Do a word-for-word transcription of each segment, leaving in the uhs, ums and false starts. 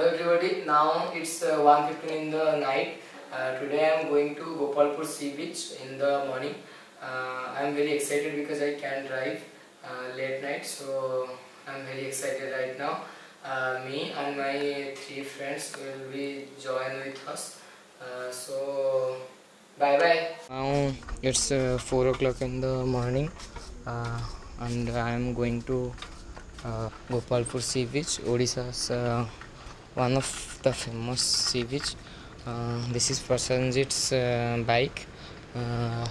Hello everybody, now it's uh, one fifteen in the night. Uh, today I am going to Gopalpur Sea Beach in the morning. Uh, I am very excited because I can drive uh, late night, so I am very excited right now. Uh, me and my three friends will be join with us. Uh, so bye bye. Now it's uh, four o'clock in the morning, uh, and I am going to uh, Gopalpur Sea Beach, Odisha's uh, one of the famous sea beach. Uh, this is Prasenjit's uh, bike. Uh,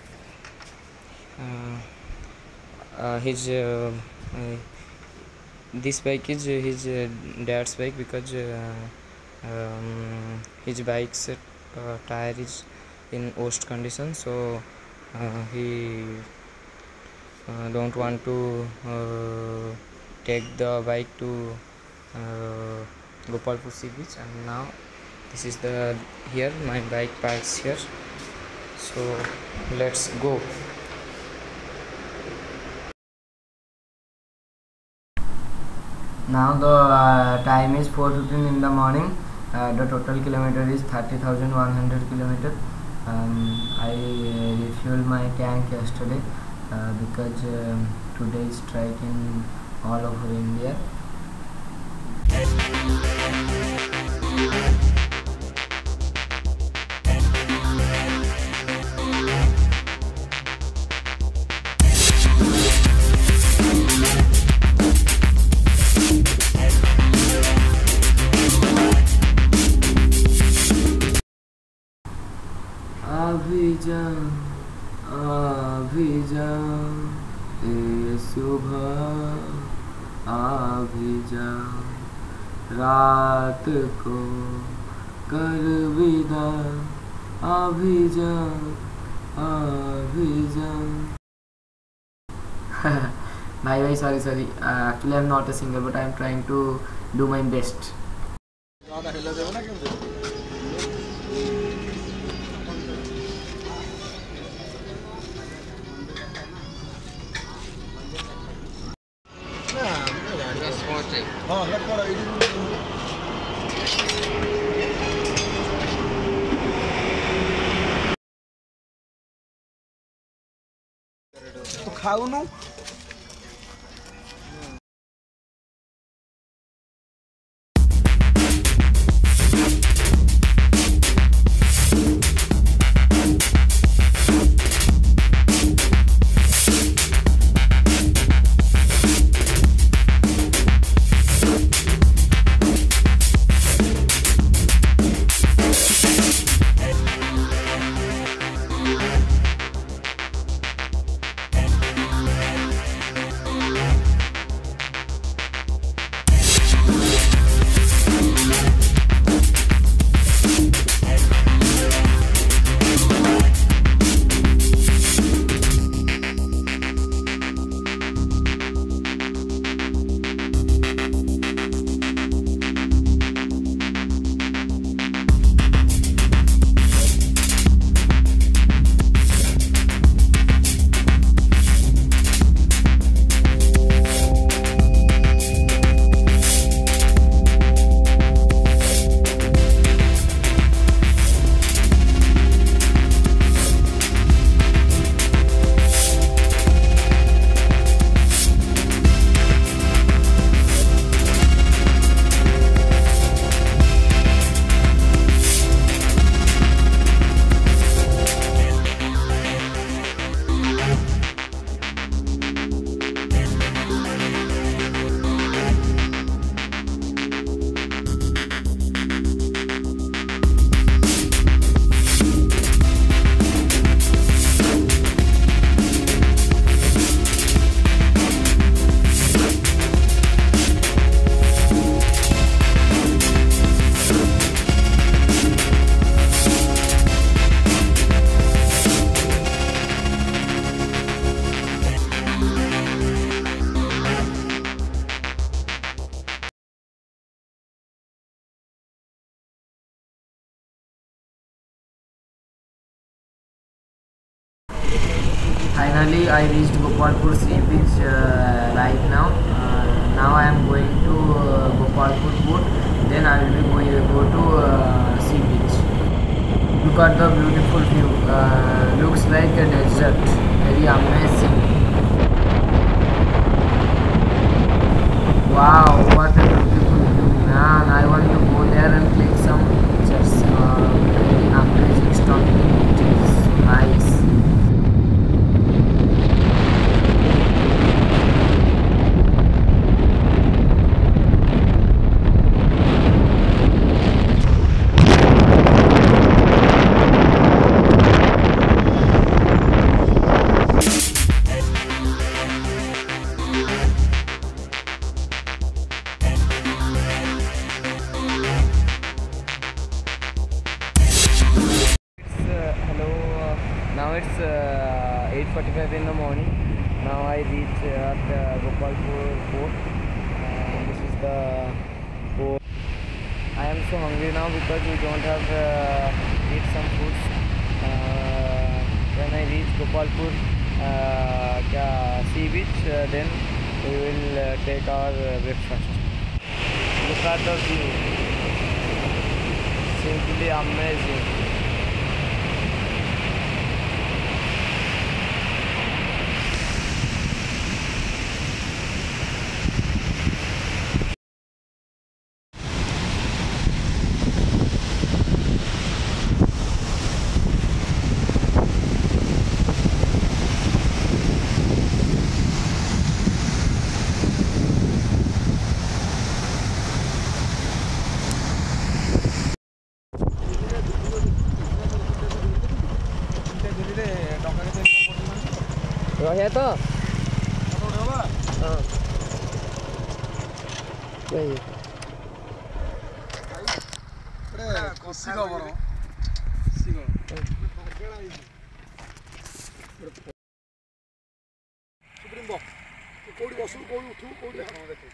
uh, uh, his uh, uh, this bike is his uh, dad's bike because uh, um, his bike's uh, tire is in worst condition, so uh, he uh, don't want to uh, take the bike to uh, Gopalpur Sea Beach. And now this is the here my bike parks here, so let's go. Now the uh, time is four fifteen in the morning. Uh, the total kilometer is thirty thousand one hundred kilometer. um, I uh, refueled my tank yesterday uh, because uh, today is strike in all over India. अभिजा अभिजा ए सुबह अभिजा रात को कर विदा अभिजा अभिजा. Bye bye. Sorry sorry. Uh, actually I am not a singer, but I am trying to do my best. तो खाऊ नु Finally, I reached Gopalpur Sea Beach uh, right now. Uh, now I am going to uh, Gopalpur Port. then I will be going go to uh, sea beach. Look at the beautiful view. Uh, looks like a desert. Very amazing. Wow, what a beautiful view, man! I want to go there and click some pictures. Uh, very amazing, stunning. It is nice. Now it's uh, eight forty-five in the morning. Now I reach uh, at uh, Gopalpur port, and this is the port. I am so hungry now because we don't have uh, eat some food. Uh, when I reach Gopalpur uh, sea beach, uh, then we will uh, take our uh, breakfast. Look at the view, simply amazing. रहे तो हाँ नहीं କଷିକ ବର supreme box କୋଉଠି ବସୁ କୋଉଠି ଉଠିବୁ କୋଉଠି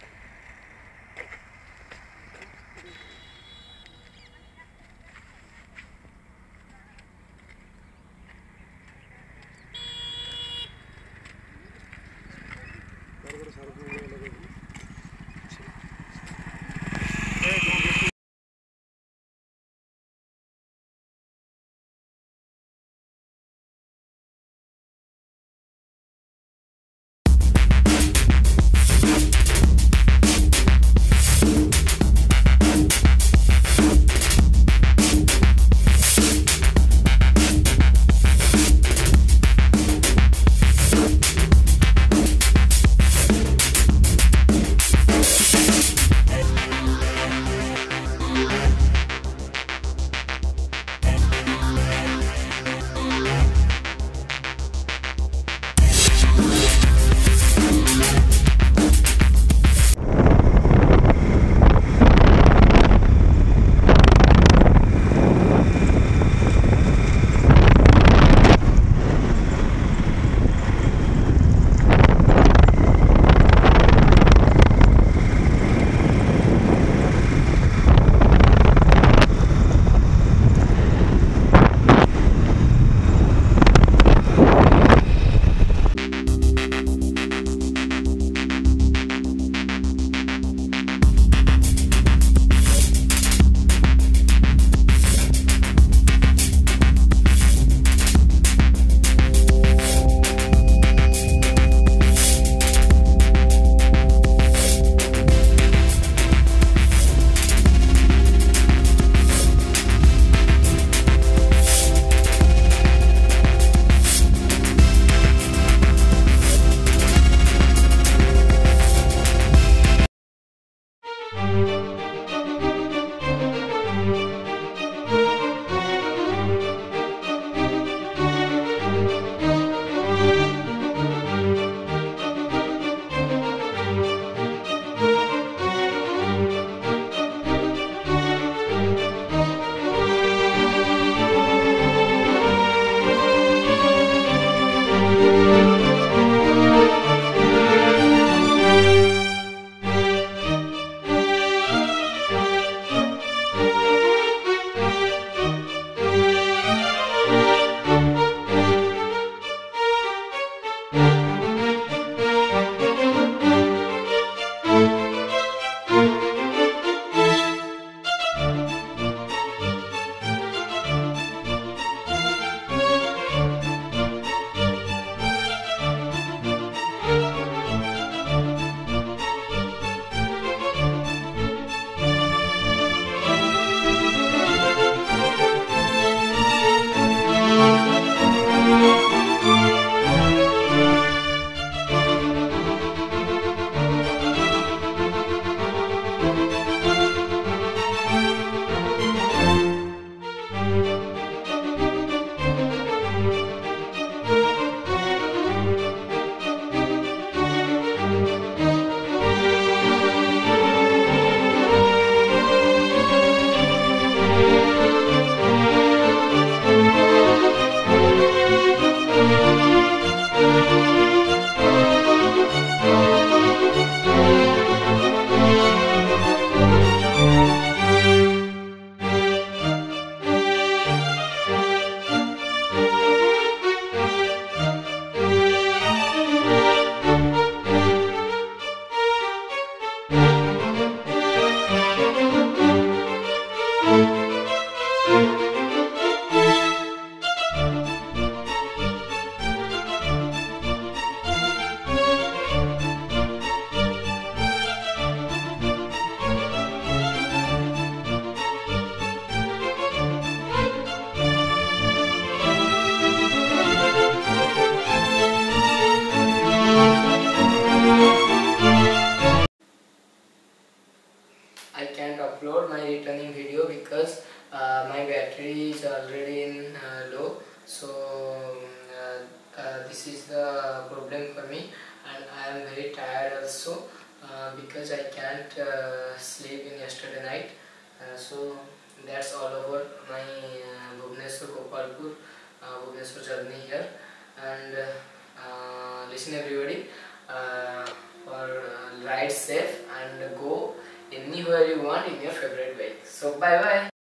So uh, uh, this is the problem for me, and I am very tired also uh, because I can't uh, sleep in yesterday night. Uh, so that's all over my uh, Bhubaneswar Gopalpur uh, Bhubaneswar journey here. And uh, uh, listen everybody, uh, for uh, ride safe and go anywhere you want in your favorite bike. So bye bye.